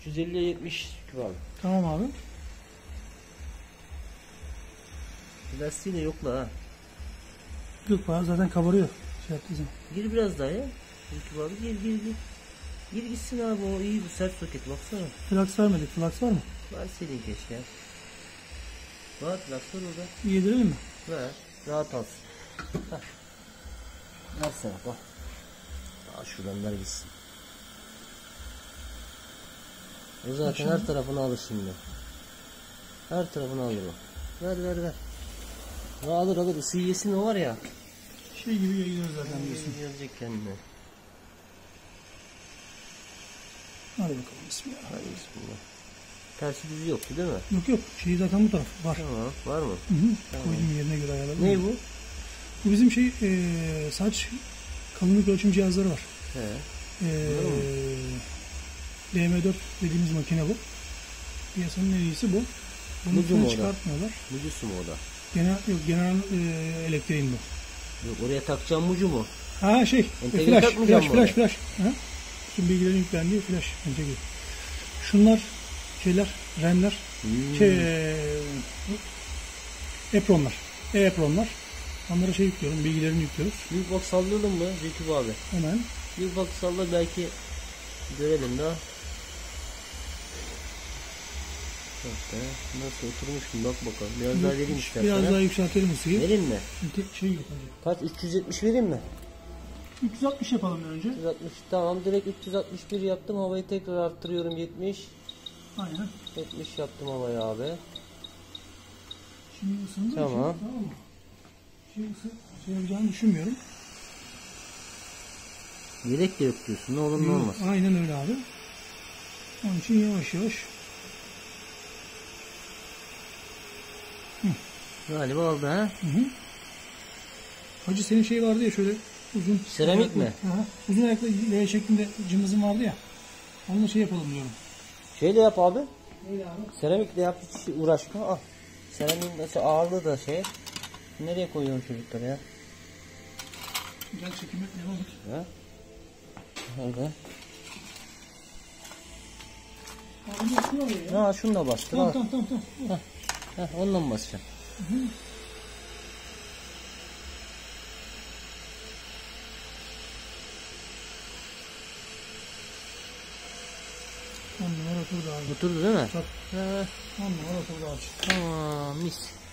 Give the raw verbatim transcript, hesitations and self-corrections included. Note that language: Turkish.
yüz elliye yetmiş abi. Tamam abi. Lastiği de yokla ha. Yok zaten kabarıyor. Şey yaptığı zaman. Gir biraz daha ya. Zeki abi gir gir gir. Gir gitsin abi, o iyi, bu sert soket baksana. Flaks vermedik. Flaks var mı? Var senin keşke. Var flaks var orada. Yedirelim mi? Ver. Rahat alsın. Heh. Ver sana bak. Al şuradan ver gitsin. O zaten Aşağı. her tarafını alır şimdi. Her tarafını alır o. Ver ver ver. O alır alır, ısı yesin o var ya. Şey gibi yayılıyor zaten diyorsun. Gelecek kendine. Hadi bakalım bismillah. Hadi bismillah. Tersi düzü yoktu değil mi? Yok yok. Şey zaten bu taraf var. Tamam, var mı? Hı hı. Tamam. Koydum yerine göre ayarladım. Ne bu? Bu bizim şey ee, saç kalınlık ölçüm cihazları var. He. Ee, D M dört dediğimiz makine bu. Piyasanın en iyisi bu. Bunun Mucu mu üstüne o da? çıkartmıyorlar. Mucusu mu o da? Genel, yok, genel e, elektriğin bu. Yok, oraya takacağım mucu mu? Ha şey, Entegre flash, takmayacağım flash, mı flash, flash. Ha? Bütün bilgilerin yüklendiği flash entegre. Şunlar şeyler, RAM'ler, Hmm. şey, EPROM'lar, E-EPROM'lar. Onlara şey yüklüyorum, bilgilerini yüklüyoruz. Büyük bak sallayalım mı Zeki abi? Hemen. Büyük bak salla, belki görelim daha. Çok da nasıl oturmuş mu bak bakalım. Biraz daha vereyim istersen. Biraz ha? daha yükseltelim ısıyı. Vereyim mi? Çünkü şey yok hocam. Kaç? üç yüz yetmiş vereyim mi? üç yüz altmış yapalım önce. üç yüz altmış, tamam, direkt üç yüz altmış bir yaptım, havayı tekrar arttırıyorum, yetmiş. Aynen. yetmiş yaptım havayı abi. Şimdi ısındı. Tamam. Şimdi, tamam mı? Şey ısı, şey yapacağını düşünmüyorum. Yelek de yok diyorsun, ne olur ne olmaz. Aynen öyle abi. Onun için yavaş yavaş. Galiba oldu ha. Hı hı. Hacı senin şey vardı ya şöyle uzun. Seramik ayaklı, mi? Hı hı. Uzun ayaklı L şeklinde cımbızın vardı ya. Onunla şey yapalım diyorum. Şeyle yap abi. Neyle abi? Seramikle yap, hiç uğraşma. Al. Seramiğin mesela ağırlığı da şey. Nereye koyuyorum çocukları ya? Gel çekime devam et. Ha? Öyle. Abi nasıl var ya? Ha, şunu da bastır. Tamam al. tamam tamam. tamam. Heh, heh, onunla mı basacağım? Hı hı. On numara oturdu abi. Oturdu değil mi? Çok. Ha, On numara oturdu abi. tamam, mis.